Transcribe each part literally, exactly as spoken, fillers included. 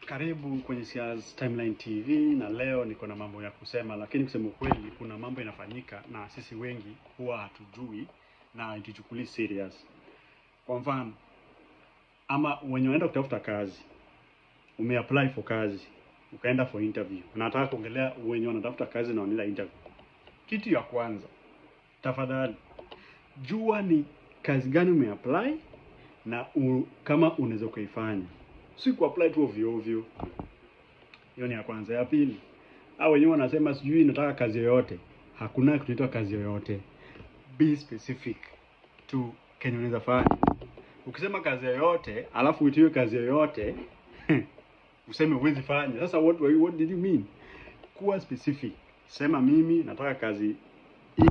Karibu kwenye Sia's Timeline T V, na leo niko na mambo ya kusema, lakini kusema kweli kuna mambo inafanyika na sisi wengi huwa hatujui na hatuchukulii serious. Kwa mfano, ama wenye unaenda kutafuta kazi, umeapply for kazi, ukaenda for interview. Unataka kuongelea wenye wanatafuta kazi na wanaenda interview. Kitu ya kwanza, tafadhali jua ni kazi gani umeapply na u, kama unaweza kuifanya. Si ku-apply tu ovyo ovyo. Hiyo ni ya kwanza. Ya pili, hao wenyewe wanasema sijui nataka kazi yoyote. Hakuna kitu kinaitwa kazi yoyote. Be specific to kenye unaweza fanya. Ukisema kazi yoyote, alafu uitie kazi yoyote, useme huwezi fanya. Sasa what what did you mean? Kuwa specific. Sema mimi nataka kazi hii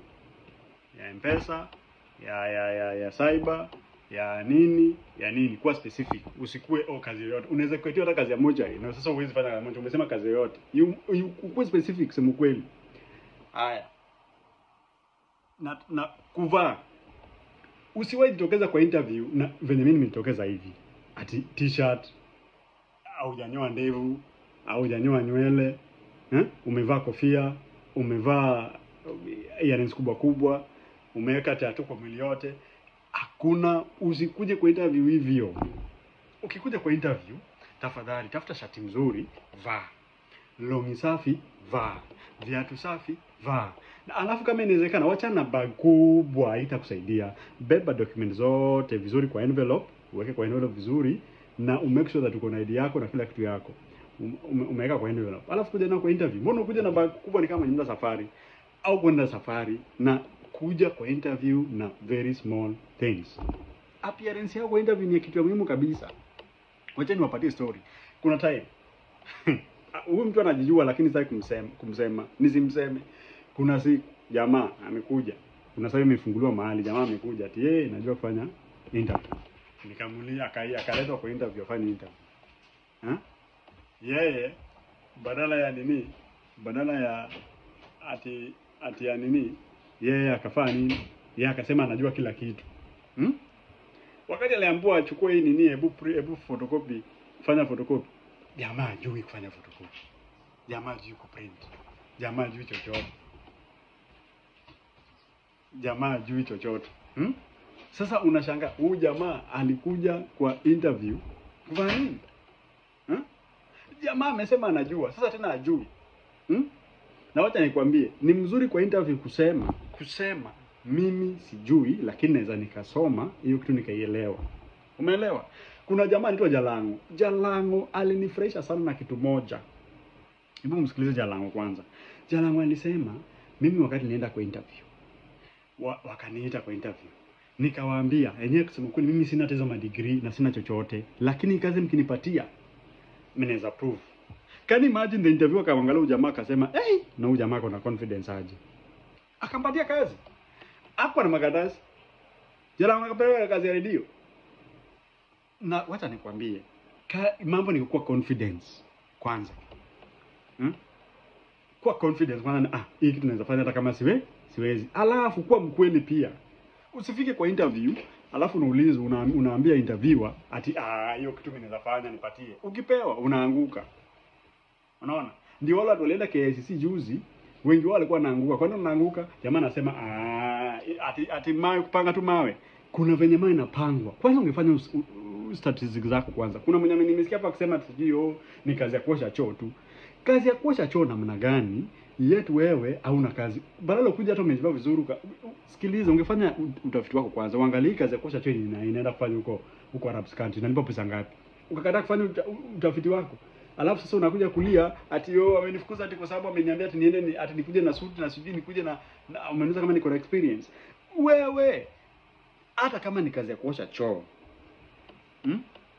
ya M-Pesa, ya ya ya ya cyber, ya nini ya nini. Kuwa specific, usikue oh kazi yoyote. Unaweza kuitia hata kazi ya moja na sasa huwezi fanya kazi moja, umesema kazi yoyote. You, you kuwa specific, sema kweli. Haya, na na kuvaa, usiwahi jitokeza kwa interview na venye mimi nimetokeza hivi ati t-shirt au hujanyoa ndevu au hujanyoa nywele, eh? Umevaa kofia, umevaa earrings kubwa kubwa, umeweka tattoo kwa mwili yote. Hakuna, usikuje kwa interview hivyo. Ukikuja kwa interview, tafadhali tafuta shati mzuri, vaa. Longi safi, vaa. Viatu safi, vaa. Na alafu kama inawezekana, wacha na bag kubwa, haitakusaidia. Beba document zote vizuri kwa envelope, uweke kwa envelope vizuri, na umake sure that uko na I D yako na kila kitu yako. Umeweka kwa envelope. Alafu kuja na kwa interview. Mbona ukuja na bag kubwa ni kama unaenda safari au kwenda safari, na kuja kwa interview na very small things. Appearance yako kwa interview ni kitu muhimu kabisa. Wacha niwapatie story. Kuna time huyu mtu anajijua lakini sasa kumsema kumsema nisimseme. Kuna siku jamaa amekuja. Kuna sasa imefunguliwa mahali, jamaa amekuja ati yeye najua kufanya interview. Nikamulia akai akaletwa kwa interview afanye interview. Ha? Yeye badala ya nini? Badala ya ati ati ya nini? Yeye akafanya nini? Yeye akasema anajua kila kitu. Hmm? Wakati aliambiwa achukue hii nini, hebu hebu photocopy, fanya photocopy. Jamaa hajui kufanya photocopy. Jamaa hajui kuprint. Jamaa hajui chochote. Jamaa hajui chochote. Hmm? Sasa unashangaa huyu jamaa alikuja kwa interview kufanya nini? Hmm? Jamaa amesema anajua, sasa tena hajui. Hmm? Na wacha nikwambie, ni mzuri kwa interview kusema, kusema mimi sijui lakini naweza nikasoma hiyo kitu nikaielewa. Umeelewa? Kuna jamaa anaitwa Jalango. Jalango alinifurahisha sana na kitu moja. Hebu msikilize Jalango kwanza. Jalango alisema mimi wakati nienda kwa interview, wa, wakaniita kwa interview, nikawaambia yenyewe kusema kweli mimi sina tezo ma degree na sina chochote, lakini kazi mkinipatia mimi naweza prove. Can you imagine the interview akaangalia ujamaa akasema, "Hey, na huyu jamaa kuna confidence aje." Akampatia kazi. Hapo na makatasi. Jalango akapewa kazi ya radio. Na wacha nikwambie, mambo ni kuwa confidence kwanza. Hmm? Kuwa confidence kwanza, ah, hii kitu naweza fanya hata kama siwe, siwezi. Alafu kuwa mkweli pia. Usifike kwa interview, alafu unauliza una, unaambia interviewer ati ah, hiyo kitu mimi naweza fanya nipatie. Ukipewa unaanguka. Unaona? Ndio wale walienda K I C C juzi, wengi wao walikuwa wanaanguka. Kwa nini wanaanguka? Jamaa anasema ah, ati ati mawe kupanga tu mawe. Kuna venye mawe inapangwa. Kwanza ungefanya statistics zako kwanza. Kuna mwenye nimesikia hapa akisema sijui oh, ni kazi ya kuosha choo tu. Kazi ya kuosha choo namna gani? Yetu wewe hauna kazi. Badala kuja hata umejivaa vizuri, sikiliza, ungefanya utafiti wako kwanza. Uangalie kazi ya kuosha choo ina inaenda kufanya huko huko Arab country. Nalipa pesa ngapi? Ukakataa kufanya utafiti wako. Alafu sasa unakuja kulia ati oh amenifukuza ati kwa sababu ameniambia ati niende ni, ati nikuje na suit na sijui nikuje na, na umeniuliza kama niko na experience. Wewe hata kama ni kazi ya kuosha choo, hmm?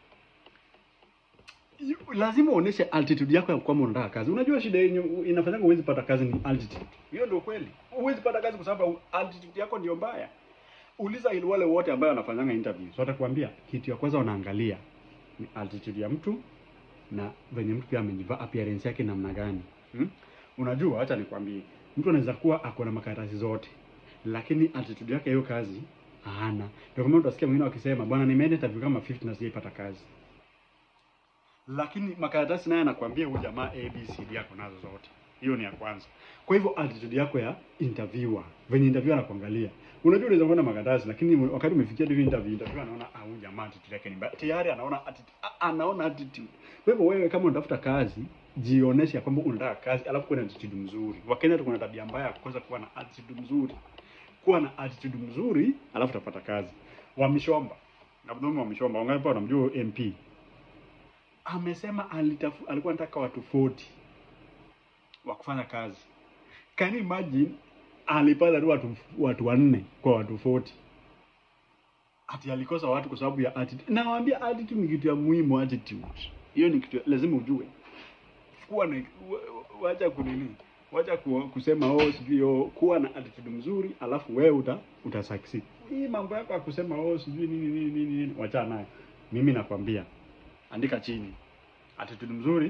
Lazima uoneshe altitude yako ya kwamba unataka kazi. Unajua shida yenyewe inafanya huwezi pata kazi ni altitude. Hiyo ndio kweli. Huwezi pata kazi kwa sababu altitude yako ndio mbaya. Uliza ile wale wote ambao wanafanyanga interview. So watakwambia kitu ya kwanza wanaangalia ni altitude ya mtu na venye mtu pia amejivaa, appearance yake namna gani. Hmm? Unajua acha nikwambie, mtu anaweza kuwa ako na makaratasi zote lakini attitude yake hiyo kazi hana. Ndio kama utasikia mwingine akisema bwana nimeenda interview kama hamsini na sijaipata kazi. lakini makaratasi naye anakuambia huyu jamaa A B C D yako nazo zote. Hiyo ni ya kwanza. Kwa hivyo attitude yako ya interviewer, venye interviewer anakuangalia. Unajua unaweza kuona makaratasi lakini wakati umefikia hivi interview, interviewer anaona ah, huyu jamaa attitude yake ni mbaya. Tayari anaona attitude, anaona attitude. Kwa hivyo wewe kama unatafuta kazi, jioneshe kwamba unataka kazi alafu kuwa na attitude mzuri. Wakenya tuko na tabia mbaya kukosa kuwa na attitude mzuri. Kuwa na attitude mzuri alafu utapata kazi. Wamishomba. Na Abdul Wamishomba, wangapi wanamjua M P? Amesema alitafu, alikuwa anataka watu arobaini wa kufanya kazi. Can you imagine alipata tu watu watu wanne kwa watu arobaini. Ati alikosa watu kwa sababu ya attitude. Nawaambia attitude ni kitu ya muhimu, attitude. Hiyo ni kitu lazima ujue. Kuwa na wacha kunini? Wacha kusema oh sijui oh, kuwa na attitude mzuri alafu wewe uta utasucceed. Hii mambo yako ya kusema oh sijui nini nini nini, nini. Wacha nayo. Mimi nakwambia andika chini. Attitude mzuri,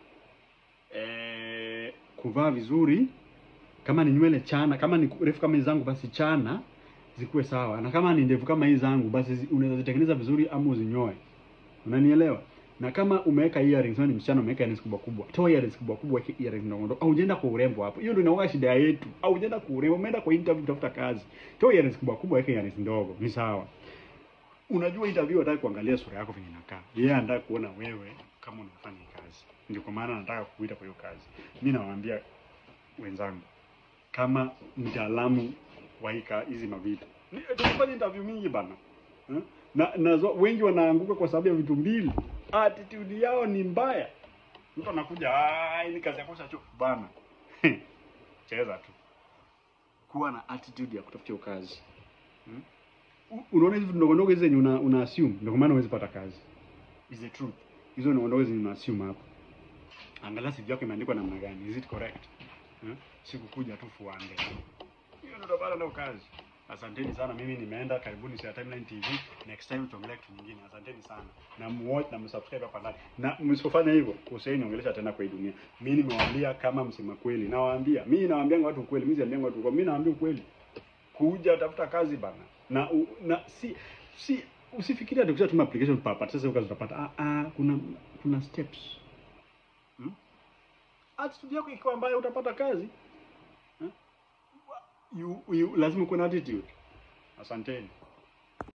eh, kuvaa vizuri, kama ni nywele chana, kama ni refu kama hizi zangu basi chana zikuwe sawa. Na kama ni ndefu kama hizi zangu basi unaweza zitengeneza vizuri ama uzinyoe. Unanielewa? Na kama umeweka earrings, ni msichana umeweka earrings kubwa kubwa, toa earrings kubwa kubwa, weka earrings ndogo ndogo. Au unaenda kwa urembo hapo. Hiyo ndio inaoga shida yetu. Au unaenda kwa urembo, umeenda kwa interview kutafuta kazi. Toa earrings kubwa kubwa, weka earrings ndogo. Ni sawa. Unajua interview anataka kuangalia sura yako vile inakaa. Yeye yeah, anataka kuona wewe kama unafanya kazi. Ndio kwa maana anataka kukuita kwa hiyo kazi. Mimi nawaambia wenzangu, kama mtaalamu wa hizi mavitu, tunafanya interview mingi bana. Hmm? Na, na wengi wanaanguka kwa sababu ya vitu mbili. Attitude yao ni mbaya. Mtu anakuja, ah, hii kazi yako sasa bana. Cheza tu. Kuwa na attitude ya kutafutia kazi. Hmm? Unaona hizo ndogo ndogo hizo zenye una, una assume ndio kwa maana huwezi pata kazi. Is the truth. Hizo ndogo ndogo zenye una assume hapo. Angalia C V yako imeandikwa namna gani? Is it correct? Hmm? Sikukuja tu fuande. Hiyo ndio bado ndio kazi. Asanteni sana, mimi nimeenda. Karibuni Sir Timeline T V. Next time tuongelee kitu kingine. Asanteni sana. Na muwatch na msubscribe hapa ndani. Na msipofanya hivyo, usiiniongelesha tena kwa hii dunia. Mimi nimewaambia kama msema kweli. Nawaambia, mimi nawaambia watu ukweli, mimi siambiangi watu ukweli. Mimi nawaambia ukweli. Kuja tafuta kazi bana. Na u, na si si usifikirie ati ukishatuma application papata sasa ukazi utapata. Ah ah, kuna kuna steps. Hmm? Attitude yako ikiwa mbaya utapata kazi. Hmm? You, you lazima kuwa na attitude. Asanteni.